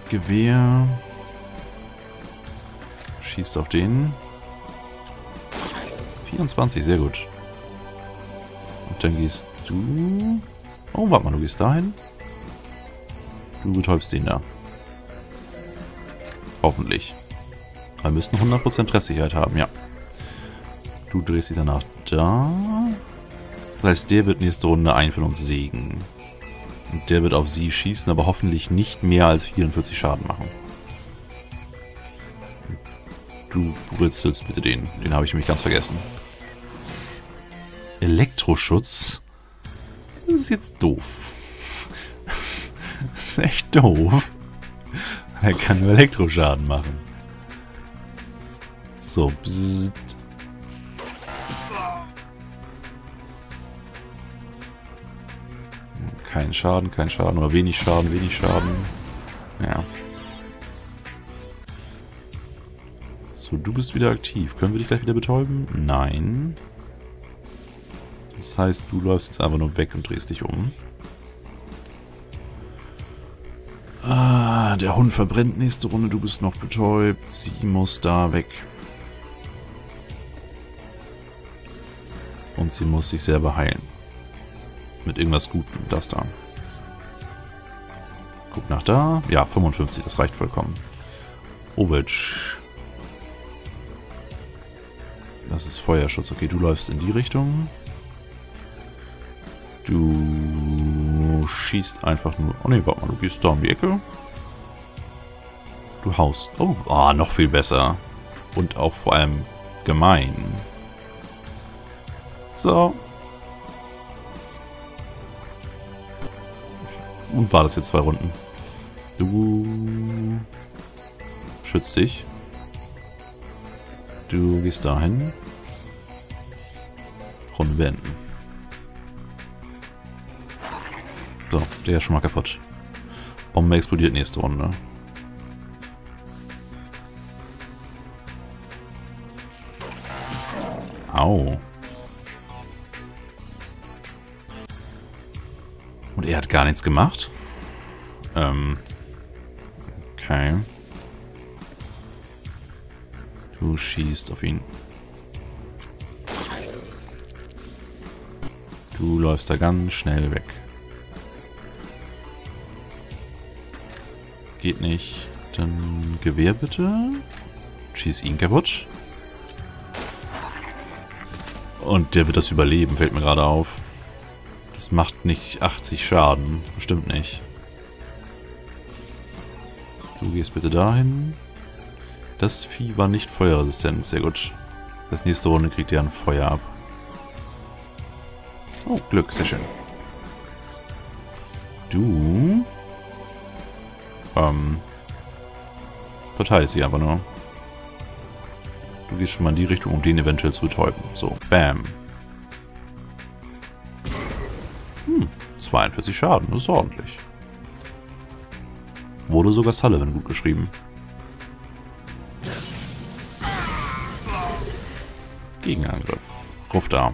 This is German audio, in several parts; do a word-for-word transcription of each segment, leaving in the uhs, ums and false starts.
Gewehr. Schießt auf den. vierundzwanzig, sehr gut. Und dann gehst du... Oh, warte mal, du gehst dahin. Du betäubst den da. Hoffentlich. Wir müssen hundert Prozent Treffsicherheit haben, ja. Du drehst dich danach da. Das heißt, der wird nächste Runde einen von uns sägen. Und der wird auf sie schießen, aber hoffentlich nicht mehr als vierundvierzig Schaden machen. Du britzelst bitte den. Den habe ich nämlich ganz vergessen. Elektroschutz? Das ist jetzt doof. Das ist echt doof. Er kann nur Elektroschaden machen. So, bzzzt. Kein Schaden, kein Schaden, oder wenig Schaden, wenig Schaden. Ja. So, du bist wieder aktiv. Können wir dich gleich wieder betäuben? Nein. Das heißt, du läufst jetzt einfach nur weg und drehst dich um. Ah, der Hund verbrennt nächste Runde. Du bist noch betäubt. Sie muss da weg. Und sie muss sich selber heilen. Mit irgendwas Gutem. Das da. Guck nach da. Ja, fünfundfünfzig. Das reicht vollkommen. Ovic. Das ist Feuerschutz. Okay, du läufst in die Richtung. Du schießt einfach nur... Oh ne, warte mal, du gehst da um die Ecke. Du haust... Oh, ah, noch viel besser. Und auch vor allem gemein. So. Und war das jetzt zwei Runden? Du schützt dich. Du gehst dahin. Runde beenden. So, der ist schon mal kaputt. Bombe explodiert nächste Runde. Au. Und er hat gar nichts gemacht? Ähm. Okay. Du schießt auf ihn. Du läufst da ganz schnell weg. Geht nicht. Dann Gewehr bitte. Schieß ihn kaputt. Und der wird das überleben, fällt mir gerade auf. Das macht nicht achtzig Schaden. Bestimmt nicht. Du gehst bitte dahin. Das Vieh war nicht feuerresistent. Sehr gut. Das nächste Runde kriegt ihr ein Feuer ab. Oh, Glück. Sehr schön. Du... Ähm... verteilst sie einfach nur. Du gehst schon mal in die Richtung, um den eventuell zu betäuben. So, bam. Hm, zweiundvierzig Schaden. Das ist ordentlich. Wurde sogar Sullivan gut geschrieben. Gegenangriff. Ruf da.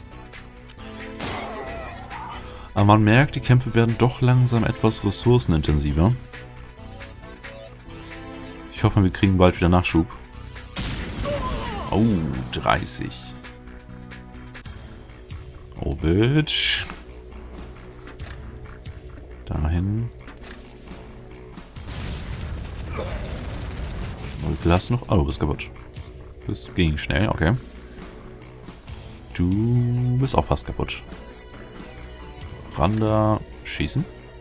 Aber man merkt, die Kämpfe werden doch langsam etwas ressourcenintensiver. Ich hoffe, wir kriegen bald wieder Nachschub. Oh, dreißig. Ovic. Dahin. Wie viel hast du noch? Oh, du bist kaputt. Das ging schnell, okay. Du bist auch fast kaputt. Randa, schießen.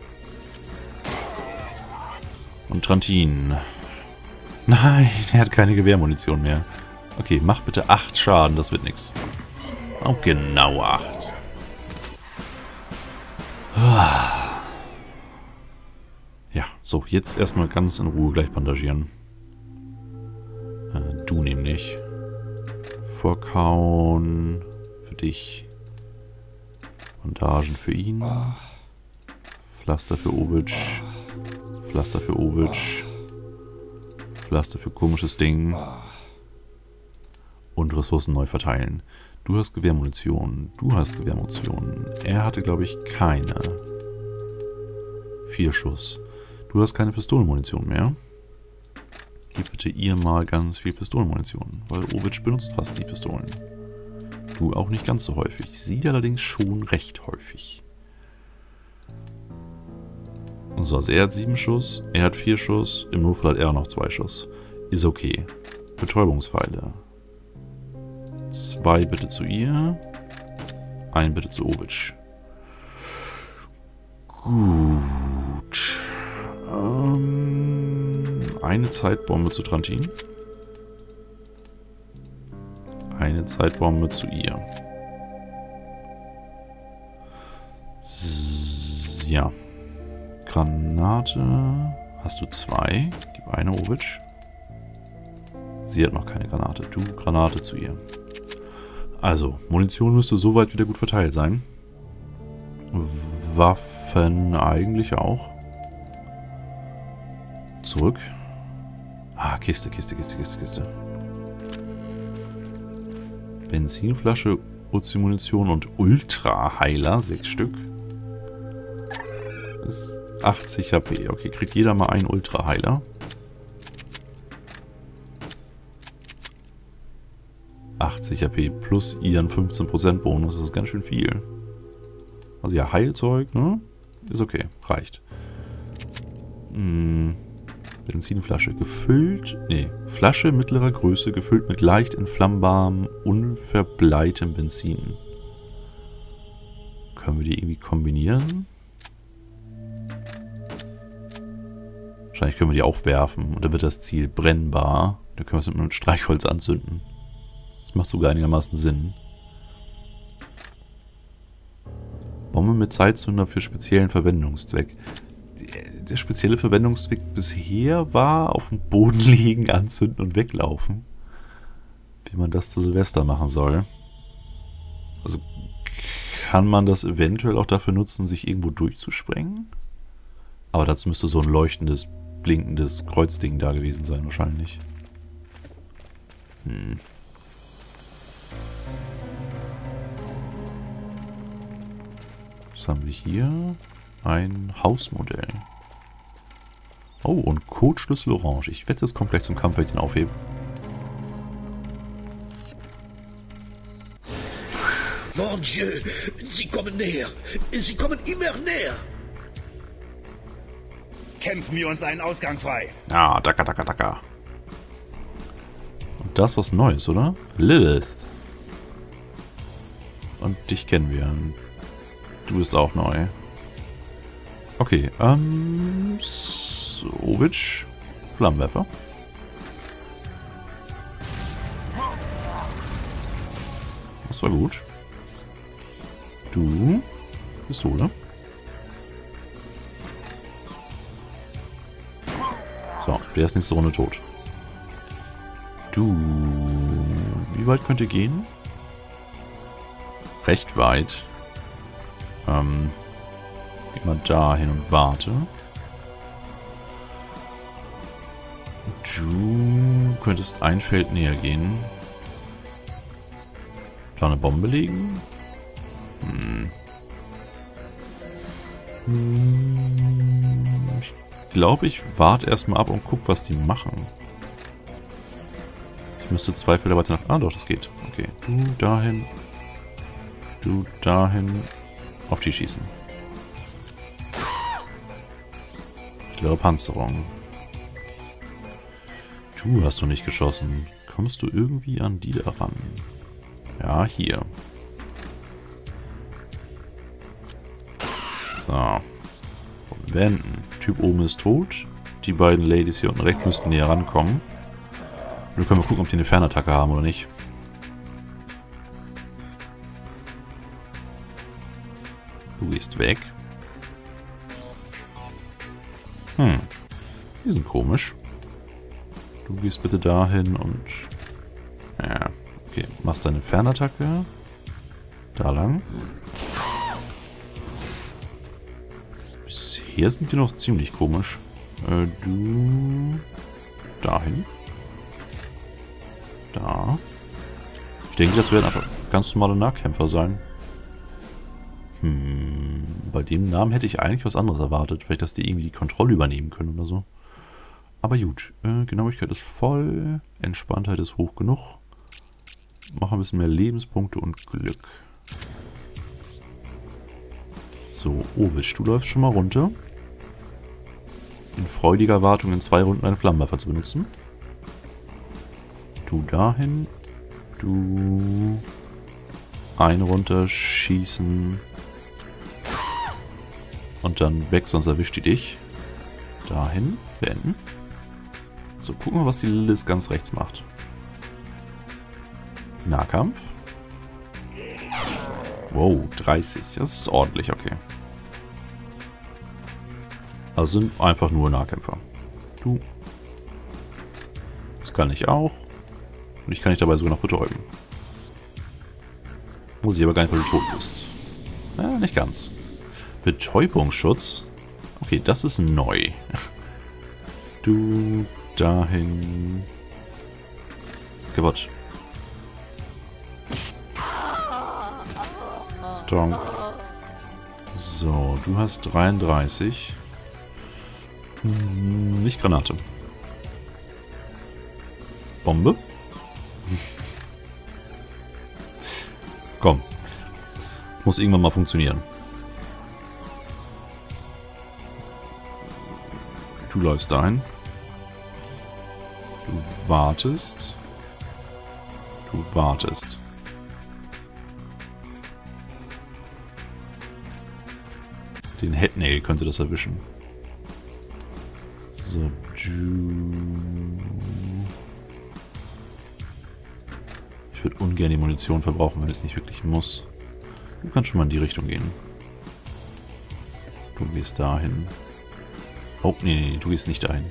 Und Trantin. Nein, er hat keine Gewehrmunition mehr. Okay, mach bitte acht Schaden, das wird nix. Oh, genau acht. Ja, so, jetzt erstmal ganz in Ruhe gleich bandagieren. Äh, du nämlich. Vorkauen für dich. Bandagen für ihn. Pflaster für Ovic. Pflaster für Ovic. Pflaster für komisches Ding. Und Ressourcen neu verteilen. Du hast Gewehrmunition. Du hast Gewehrmunition. Er hatte, glaube ich, keine. Vier Schuss. Du Du hast keine Pistolenmunition mehr. Gib bitte ihr mal ganz viel Pistolenmunition, weil Ovic benutzt fast nie Pistolen. Du auch nicht ganz so häufig. Sie allerdings schon recht häufig. So, also er hat sieben Schuss, er hat vier Schuss, im Notfall hat er auch noch zwei Schuss. Ist okay. Betäubungspfeile. Zwei bitte zu ihr. Ein bitte zu Ovic. Gut. Ähm, eine Zeitbombe zu Trantin. Eine Zeitbombe zu ihr. S ja. Granate. Hast du zwei? Gib eine Ovic. Sie hat noch keine Granate. Du, Granate zu ihr. Also, Munition müsste soweit wieder gut verteilt sein. Waffen eigentlich auch. Zurück. Ah, Kiste, Kiste, Kiste, Kiste, Kiste. Benzinflasche, Uzi-Munition und Ultra-Heiler, sechs Stück. Das ist achtzig H P. Okay, kriegt jeder mal einen Ultra-Heiler. achtzig H P plus ihren fünfzehn Prozent Bonus, das ist ganz schön viel. Also ja, Heilzeug, ne? Ist okay, reicht. Hm. Benzinflasche gefüllt, ne, Flasche mittlerer Größe gefüllt mit leicht entflammbarem, unverbleitem Benzin. Können wir die irgendwie kombinieren? Wahrscheinlich können wir die auch werfen und dann wird das Ziel brennbar. Dann können wir es mit einem Streichholz anzünden. Das macht sogar einigermaßen Sinn. Bombe mit Zeitzünder für speziellen Verwendungszweck. Der spezielle Verwendungszweck bisher war auf dem Boden liegen, anzünden und weglaufen. Wie man das zu Silvester machen soll. Also kann man das eventuell auch dafür nutzen, sich irgendwo durchzusprengen? Aber dazu müsste so ein leuchtendes, blinkendes Kreuzding da gewesen sein wahrscheinlich. Hm. Was haben wir hier? Ein Hausmodell. Oh, und Codeschlüssel orange. Ich wette, es kommt gleich zum Kampf, wenn ich den aufhebe. Mon Dieu, sie kommen näher. Sie kommen immer näher. Kämpfen wir uns einen Ausgang frei. Ah, daka, daka, daka. Und das was Neues, oder? Lilith. Und dich kennen wir. Du bist auch neu. Okay, ähm... Ovic. Flammenwerfer. Das war gut. Du. Pistole. So, der ist nächste Runde tot. Du. Wie weit könnt ihr gehen? Recht weit. Ähm... Geh mal da hin und warte. Du könntest ein Feld näher gehen. Da eine Bombe legen? Hm. Ich glaube, ich warte erstmal ab und guck, was die machen. Ich müsste zwei Felder weiter nach... Ah doch, das geht. Okay. Du dahin. Du dahin. Auf die schießen. Mittlere Panzerung. Du hast du nicht geschossen. Kommst du irgendwie an die da ran? Ja, hier. So. Wenden. Typ oben ist tot. Die beiden Ladies hier unten rechts müssten näher rankommen. Und dann können wir gucken, ob die eine Fernattacke haben oder nicht. Du gehst weg. Hm. Die sind komisch. Du gehst bitte dahin und... Ja, okay. Machst deine Fernattacke. Da lang. Bisher sind die noch ziemlich komisch. Äh, du... Dahin. Da. Ich denke, das werden einfach ganz normale Nahkämpfer sein. Hm. bei dem Namen hätte ich eigentlich was anderes erwartet. Vielleicht, dass die irgendwie die Kontrolle übernehmen können oder so. Aber gut, äh, Genauigkeit ist voll, Entspanntheit ist hoch genug. Machen ein bisschen mehr Lebenspunkte und Glück. So, Ovic, du läufst schon mal runter. In freudiger Erwartung, in zwei Runden einen Flammenwerfer zu benutzen. Du dahin. Du... Eine runter, schießen. Und dann weg, sonst erwischt die dich. Dahin, beenden. So, gucken wir, was die Lilith ganz rechts macht. Nahkampf. Wow, dreißig. Das ist ordentlich, okay. Also sind einfach nur Nahkämpfer. Du. Das kann ich auch. Und ich kann dich dabei sogar noch betäuben. Muss ich aber gar nicht, weil du tot bist. Ja, nicht ganz. Betäubungsschutz. Okay, das ist neu. Du dahin. Gebot. Donk. So, du hast dreiunddreißig. Hm, nicht Granate. Bombe. Komm. Muss irgendwann mal funktionieren. Du läufst dahin. Du wartest. Du wartest. Den Headnail könnte das erwischen. So, du... Ich würde ungern die Munition verbrauchen, weil es nicht wirklich muss. Du kannst schon mal in die Richtung gehen. Du gehst dahin. Oh, nee, nee, nee, du gehst nicht dahin.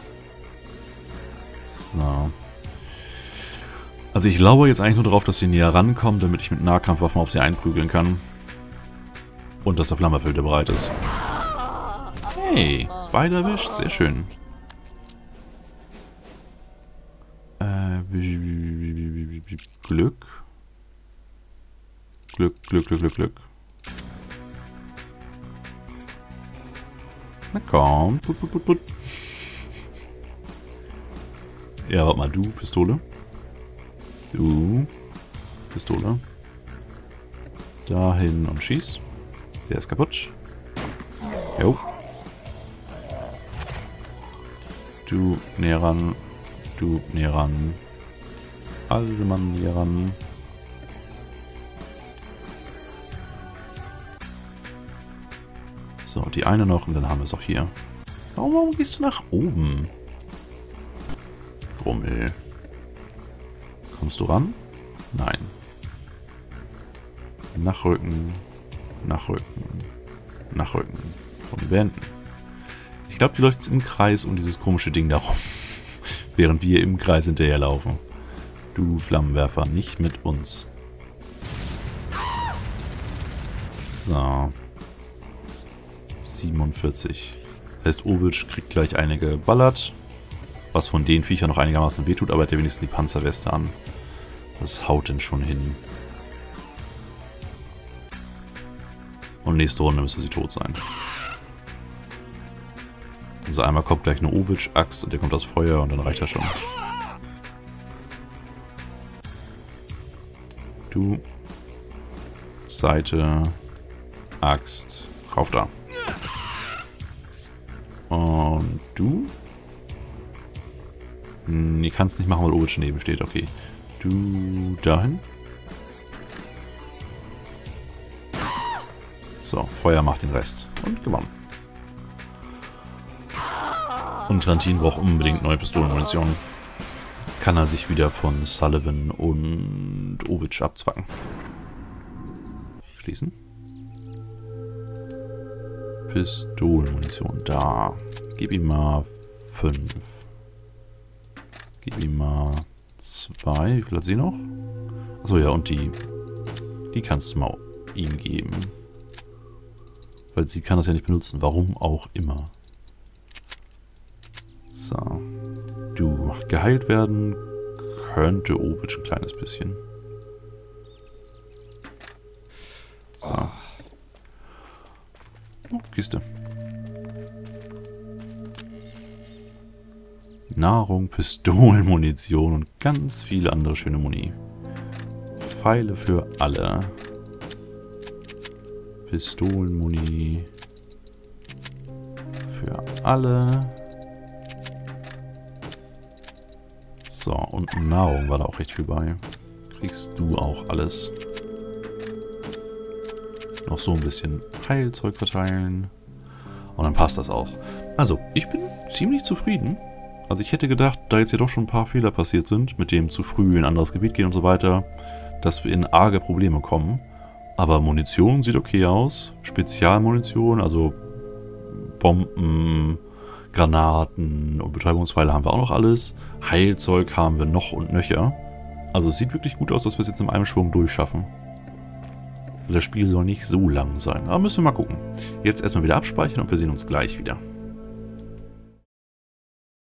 So. Also ich lauere jetzt eigentlich nur darauf, dass sie näher rankommen, damit ich mit Nahkampfwaffen auf sie einprügeln kann. Und dass der Flammenwerfer wieder bereit ist. Hey, beide erwischt, sehr schön. Äh, Glück. Glück, Glück, Glück, Glück, Glück. Na komm, put, put, put, put. Ja, warte mal, du, Pistole. Du, Pistole. Dahin und schieß. Der ist kaputt. Jo. Du näher ran. Du näher ran. Alle Mann näher ran. So, die eine noch und dann haben wir es auch hier. Warum, warum gehst du nach oben? Rummel. Kommst du ran? Nein. Nachrücken. Nachrücken. Nachrücken. Und beenden. Ich glaube, die läuft jetzt im Kreis um dieses komische Ding da rum. Während wir im Kreis hinterherlaufen. Du Flammenwerfer, nicht mit uns. So. siebenundvierzig. Heißt, Ovic kriegt gleich einige geballert. Was von den Viechern noch einigermaßen wehtut, aber er hat ja wenigstens die Panzerweste an. Das haut denn schon hin. Und nächste Runde müsste sie tot sein. Also einmal kommt gleich eine Ovic-Axt und der kommt aus Feuer und dann reicht das schon. Du. Seite. Axt. Rauf da. Und du? Nee, kannst nicht machen, weil Ovic neben steht. Okay. Du dahin. So, Feuer macht den Rest. Und gewonnen. Und Trantin braucht unbedingt neue Pistolenmunition. Kann er sich wieder von Sullivan und Ovic abzwacken. Schließen. Pistolenmunition. Da. Gib ihm mal fünf. Gib ihm mal zwei. Wie viel hat sie noch? Achso, ja, und die. Die kannst du mal ihm geben. Weil sie kann das ja nicht benutzen. Warum auch immer. So. Du, geheilt werden könnte Ovic ein kleines bisschen. So. Kiste. Nahrung, Pistolenmunition und ganz viele andere schöne Muni. Pfeile für alle. Pistolenmuni. Für alle. So, und Nahrung war da auch recht viel bei. Kriegst du auch alles. Noch so ein bisschen Heilzeug verteilen. Und dann passt das auch. Also, ich bin ziemlich zufrieden. Also ich hätte gedacht, da jetzt ja doch schon ein paar Fehler passiert sind, mit dem zu früh in ein anderes Gebiet gehen und so weiter, dass wir in arge Probleme kommen. Aber Munition sieht okay aus. Spezialmunition, also Bomben, Granaten und Betäubungspfeile haben wir auch noch alles. Heilzeug haben wir noch und nöcher. Also es sieht wirklich gut aus, dass wir es jetzt in einem Schwung durchschaffen. Das Spiel soll nicht so lang sein, aber müssen wir mal gucken. Jetzt erstmal wieder abspeichern und wir sehen uns gleich wieder.